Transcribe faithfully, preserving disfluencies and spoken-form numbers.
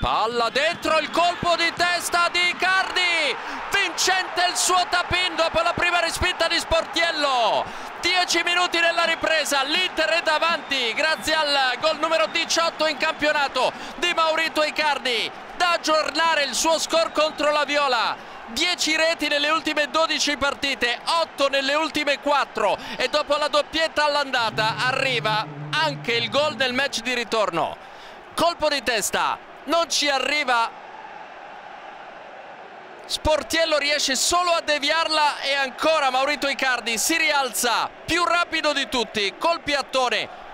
Palla dentro, il colpo di testa di Icardi, vincente il suo tap-in dopo la prima respinta di Sportiello. Dieci minuti nella ripresa, l'Inter è davanti grazie al gol numero diciotto in campionato di Maurito Icardi, da aggiornare il suo score contro la Viola. dieci reti nelle ultime dodici partite, otto nelle ultime quattro, e dopo la doppietta all'andata arriva anche il gol nel match di ritorno. Colpo di testa, non ci arriva Sportiello, riesce solo a deviarla e ancora Maurito Icardi si rialza più rapido di tutti col piattone